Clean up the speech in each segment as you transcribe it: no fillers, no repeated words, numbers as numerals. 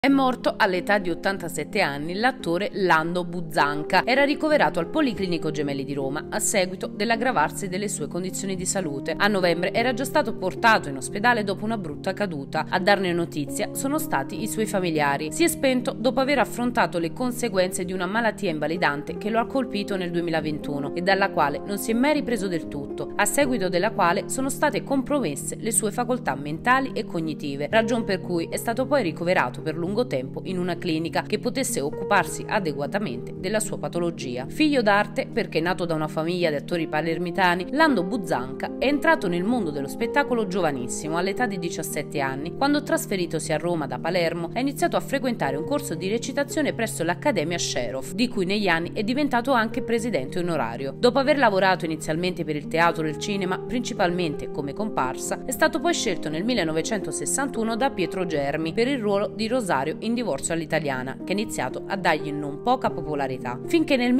È morto all'età di 87 anni l'attore Lando Buzzanca. Era ricoverato al Policlinico Gemelli di Roma a seguito dell'aggravarsi delle sue condizioni di salute. A novembre era già stato portato in ospedale dopo una brutta caduta. A darne notizia sono stati i suoi familiari. Si è spento dopo aver affrontato le conseguenze di una malattia invalidante che lo ha colpito nel 2021 e dalla quale non si è mai ripreso del tutto, a seguito della quale sono state compromesse le sue facoltà mentali e cognitive, ragion per cui è stato poi ricoverato per lungo tempo in una clinica che potesse occuparsi adeguatamente della sua patologia. Figlio d'arte perché nato da una famiglia di attori palermitani, Lando Buzzanca è entrato nel mondo dello spettacolo giovanissimo, all'età di 17 anni, quando trasferitosi a Roma da Palermo ha iniziato a frequentare un corso di recitazione presso l'Accademia Sherov, di cui negli anni è diventato anche presidente onorario. Dopo aver lavorato inizialmente per il teatro e il cinema, principalmente come comparsa, è stato poi scelto nel 1961 da Pietro Germi per il ruolo di Rosario in Divorzio all'italiana, che ha iniziato a dargli non poca popolarità, finché nel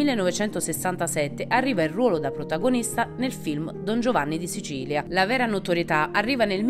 1967 arriva il ruolo da protagonista nel film Don Giovanni di Sicilia. La vera notorietà arriva nel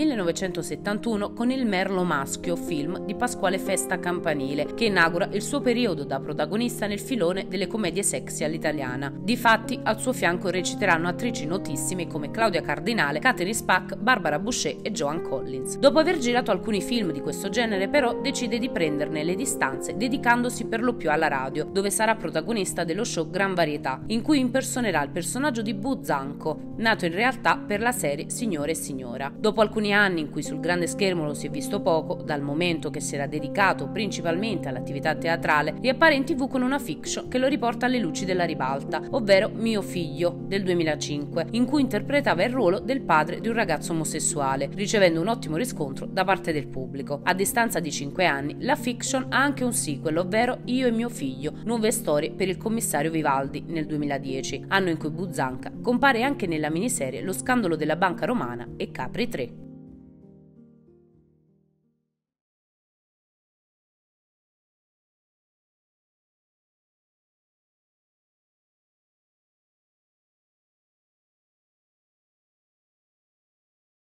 1971 con Il Merlo maschio, film di Pasquale Festa Campanile, che inaugura il suo periodo da protagonista nel filone delle commedie sexy all'italiana. Difatti, al suo fianco reciteranno attrici notissime come Claudia Cardinale, Catherine Spack, Barbara Boucher e Joan Collins. Dopo aver girato alcuni film di questo genere, però, decide di prenderne le distanze dedicandosi per lo più alla radio, dove sarà protagonista dello show Gran Varietà, in cui impersonerà il personaggio di Buzzanco, nato in realtà per la serie Signore e Signora. Dopo alcuni anni in cui sul grande schermo lo si è visto poco, dal momento che si era dedicato principalmente all'attività teatrale, riappare in TV con una fiction che lo riporta alle luci della ribalta, ovvero Mio figlio, del 2005, in cui interpretava il ruolo del padre di un ragazzo omosessuale, ricevendo un ottimo riscontro da parte del pubblico. A distanza di 5 anni, la fiction ha anche un sequel, ovvero Io e mio figlio, nuove storie per il commissario Vivaldi, nel 2010, anno in cui Buzzanca compare anche nella miniserie Lo scandalo della banca romana e Capri 3.